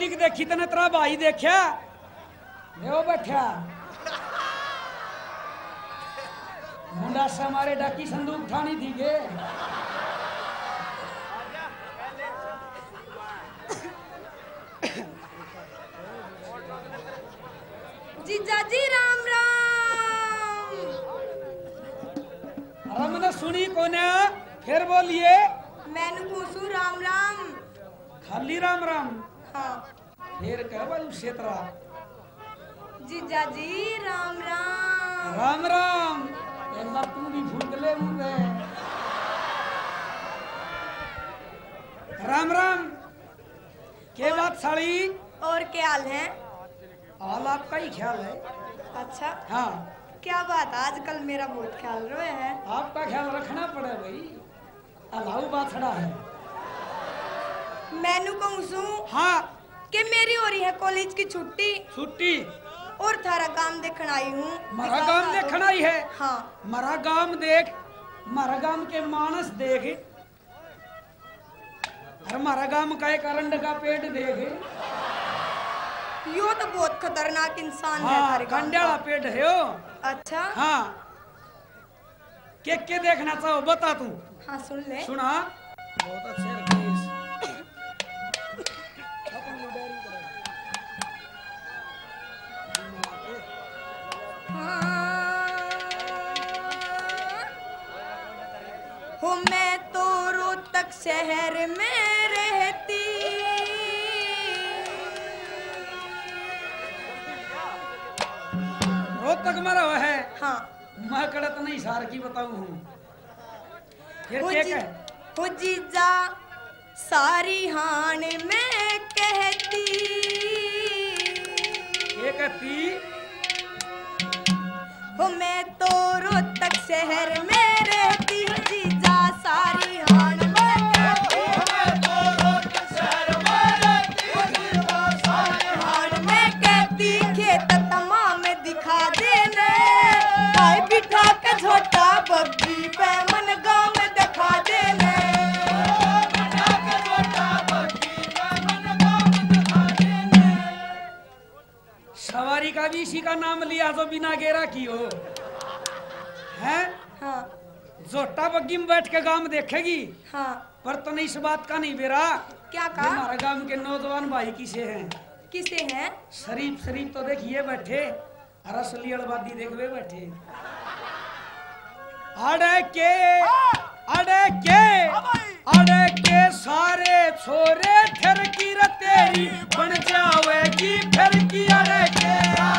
Public देखी तने तेरा भाई देखा ले बैठा मुंडा से हमारे डाकी संदूक ठानी थी गे जीजा जी राम राम। हमने सुनी कोने फिर बोलिए। मैंने पूछू राम राम। खाली राम राम। हाँ फिर कह बालू क्षेत्रा जीजा जी राम राम। राम राम एक बार तू भी फूट ले मुझे राम राम के बात साड़ी और क्या हाल है? हाल आपका ही ख्याल है। अच्छा हाँ क्या बात आजकल मेरा बहुत ख्याल रहे हैं। आपका ख्याल रखना पड़े भाई अलाऊ बाथड़ा है। मैनू कहूँ सू हाँ कि मेरी हो रही है कॉलेज की छुट्टी छुट्टी और थारा काम देखने आई हूँ। मरा गांव देखना ही है। हाँ मरा गांव देख मरा गांव के मानस देख और मरा गांव का एक अरंड का पेट देख। यो तो बहुत खतरनाक इंसान है। हाँ थारे गाँव कंड्याला का। पेट है यो। अच्छा हाँ के देखना चाहो बता तू। हाँ सुन ले। सुना बहुत अच्छे हो मैं तो रोहतक शहर में रहती रोहतक मरा हुआ है। हाँ मैं कड़त नहीं सार की बताऊं हूँ फिर हो क्या जी- कहे हो जीजा सारी हान में कहती ये कहती हो मैं तो रोहतक शहर में रहती हूँ जीजा सारी हान में कहती हान में कहती खेत तमाम दिखा देने भाई बिठा के छोटा बग्गी पे मन गाँव में दिखा देने सवारी का भी इसी का नाम लिया तो बिना गेरा की हो है। हाँ जोटा बग्गी में बैठ के गांव देखेगी हाँ पर तो नहीं इस बात का नहीं बेरा। क्या कहा? हमारे गांव के नौजवान भाई किसे हैं किसे हैं? शरीफ शरीफ तो देखिए बैठे रसली अड़बादी देखवे बैठे अड़े के सारे छोरे फिर की रे तेरी बन जावेगी फिर की अड़े के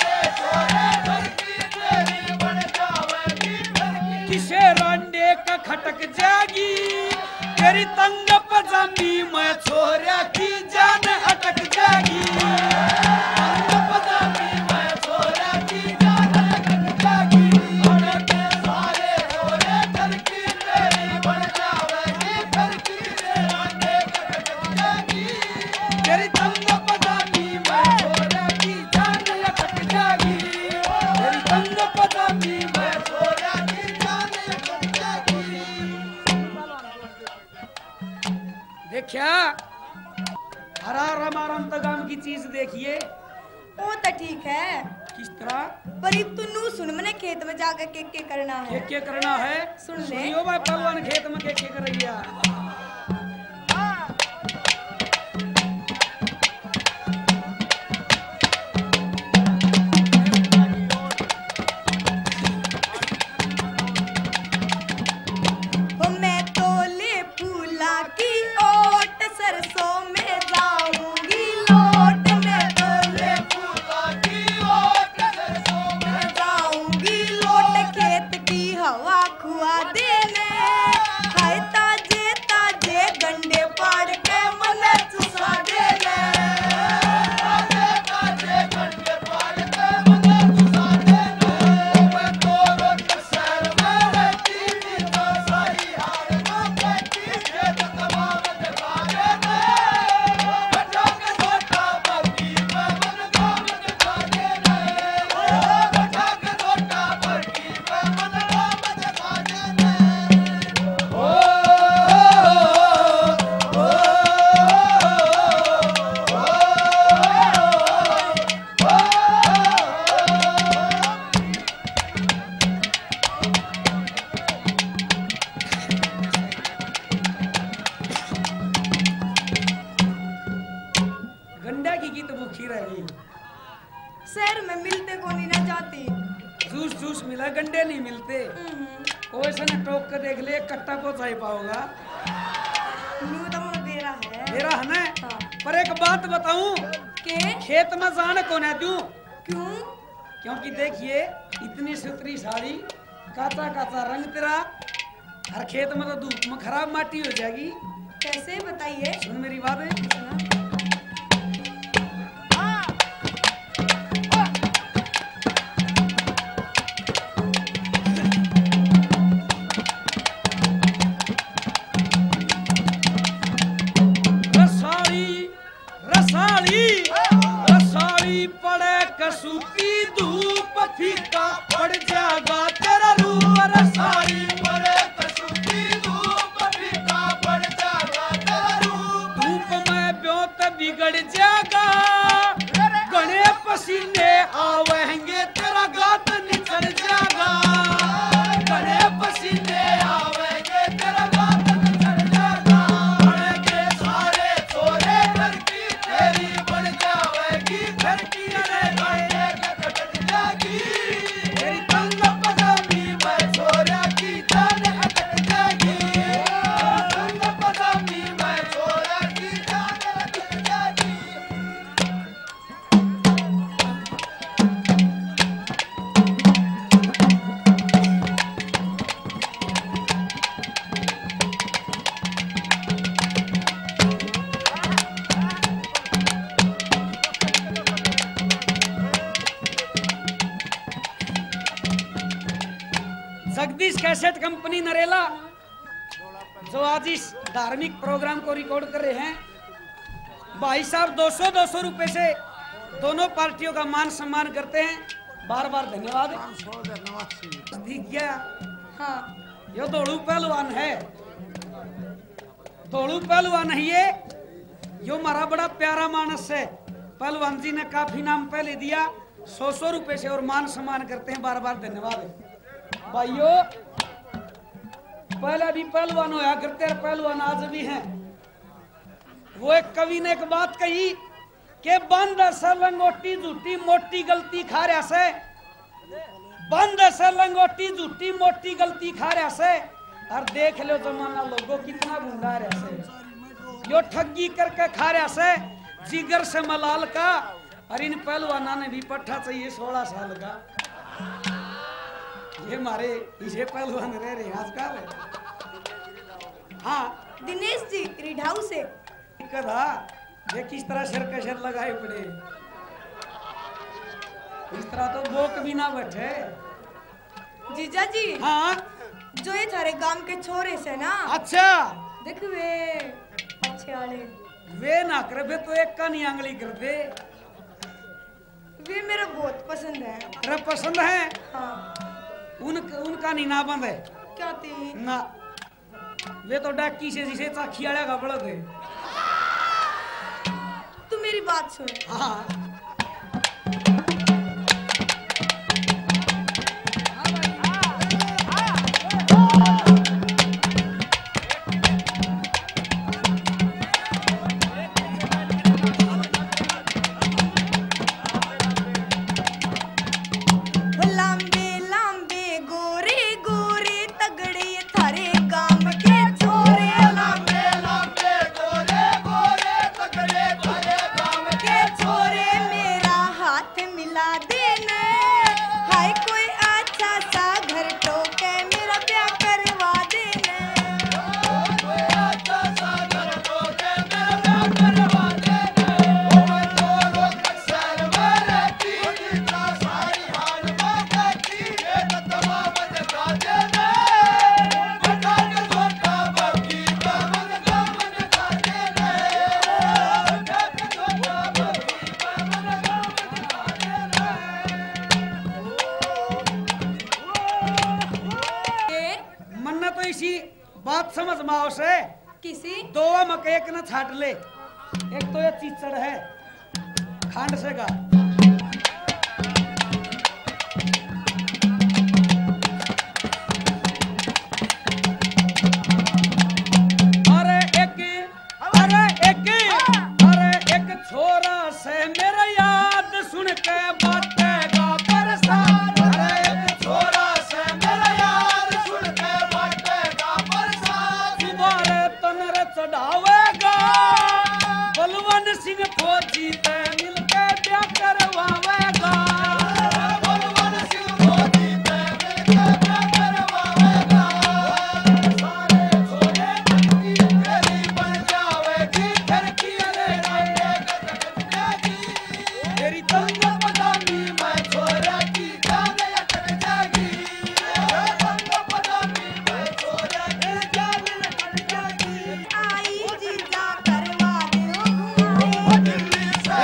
किसे रांडे का खटक जागी तेरी तंग पजामी में छोरा की जान अटक जागी। तंग पजामी में छोरा की जान अटक जागी। अड़े के सारे छोरे फिर की तेरी बन जावेगी फिर की रे रांडे का खटक जागी तेरी तंग पजामी में छोरा की जान अटक जागी। तेरी तंग पजामी में छोरा की जान अटक जागी। देखिया हरा रमारम तगाम की चीज देखिए वो तो ठीक है किस तरह पर ये तू नू सुन मैंने खेत में जाकर के करना है। के करना है। सुन ले। सुनियो भाई पहलवान खेत में के करैया हो मैं तो ले फूला की ओट सरसों में जाऊंगी लोट मैं तो ले फूला की ओट सरसों में जाऊंगी लोट खेत की हवा खुआ देने हाय ताजे ताजे गंडे पाड़ के मन चुसा देने ताजे ताजे गंडे पाड़ के मन चुसा देने मैं तो रोट शहर में रहती थी तो सारी हार में कहती खेत तमाम दिखा देने बचा के छोटा की तो भूखी रहेगी। शहर में मिलते को नहीं ना जाती। जूस जूस मिला, गंडे नहीं मिलते। कोई से न टोक कर देख ले, कट्टा पहुंचा ही पाओगा। न्यू तो मुझे बेरा है। मेरा है ना। हाँ। पर एक बात बताऊं के खेत में जाने को ना दूं। क्यों? क्योंकि देखिए इतनी सुथरी साड़ी, काचा काचा रंग तेरा, हर खेत में तो धूप में खराब माटी हो जाएगी। कैसे बताइए? सुन मेरी बात है। रसाली पड़े कसूती धूप फीका पड़ जाएगा तेरा रूप। रसाली पड़े कसूती धूप फीका पड़ जाएगा तेरा रूप। धूप में ब्योत बिगड़ जाएगा, गणे पसीने आवेंगे तेरा गात निचड़ जाएगा। गणे पसीने आवेंगे तेरा गात निचड़ जाएगा। पड़ेंगे सारे छोरे घर की तेरी बन जाएगी घर की। अरे गणे कटक जाएगी तेरी तंग पजामी में छोरा की जान अटक जाएगी। तंग पजामी में छोरा की जान अटक जाएगी। जगदीश कैसेट कंपनी नरेला जो आज इस धार्मिक प्रोग्राम को रिकॉर्ड कर रहे हैं, भाई साहब 200-200 रुपए से दोनों पार्टियों का मान सम्मान करते हैं। बार बार धन्यवाद। दिख गया। हाँ। ये दौड़ू पहलवान है, दौड़ू पहलवान है ये। यो हमारा बड़ा प्यारा मानस है। पहलवान जी ने काफी नाम पहले दिया, 100-100 रुपए से और मान सम्मान करते हैं। बार बार धन्यवाद भाइयों। पहले भी पहलवान होया करते हैं, पहलवान आज भी हैं। वो एक कवि ने एक बात कही कि बंद से लंगोटी झूठी मोटी गलती खा रहा से। बंद से लंगोटी झूठी मोटी गलती खा रहा से। और देख लो जमाना लोगों कितना गुंडा रहा से। यो ठगी करके खा रहा से जिगर से मलाल का। और इन पहलवाना ने भी पट्टा चाहिए 16 साल का। ये मारे इसे पहलवान रह रहे आजकल। हाँ दिनेश जी रिढाऊ से दिक्कत ये किस तरह सिर के सिर लगाए पड़े। इस तरह तो बोक भी ना बैठे। जीजा जी। हाँ जो ये थारे गांव के छोरे से ना। अच्छा देख वे अच्छे वाले वे ना करे वे तो एक का नहीं आंगली कर दे। वे मेरा बहुत पसंद है। अरे पसंद है। हाँ। उनका नहीं ना बंद है। क्या थी? ना वे तो डाकी से जिसे चाखियाड़ा का बड़ा थे। तू मेरी बात सुन। हाँ बात समझ माओ से किसी दो मक एक न छाट ले। एक तो ये चीचड़ है खांड से का। अरे एक छोरा से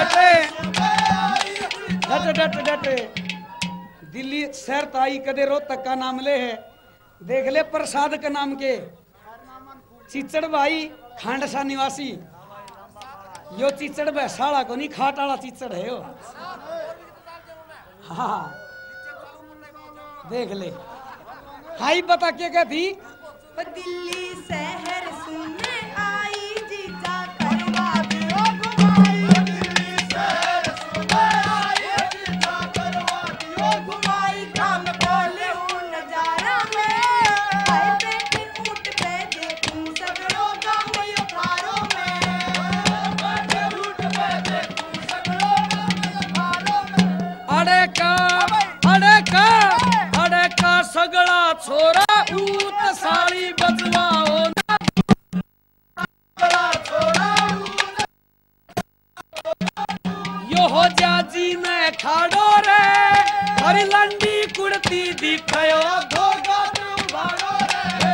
डट डट डट दिल्ली शहर ताई कदे रोहतक का नाम ले है देख ले प्रसाद के नाम के चिचड़ भाई खांडसा निवासी यो चिचड़ बैसाड़ा को नहीं खाटाड़ा चिचड़ है यो हाँ देख ले हाई बता क्या कहती दिल्ली शहर सुनने आई जीजा करवा दियो घुमाई दिल्ली शहर सुनने आई जीजा करवा दियो घुमाई काम बोले हूँ नजारा में आए बैठी ऊँट पे देखूं सगरों गाँव उखाड़ों में बैठे ऊँट पे देखूं सगरों गाँव उखाड़ों में अड़े का सगड़ा छोरा ऊत साली बजवाओ ना यो हो जाजी ने खाड़ो रे हरी लंडी कुड़ती दिखायो धोगा भाड़ो रे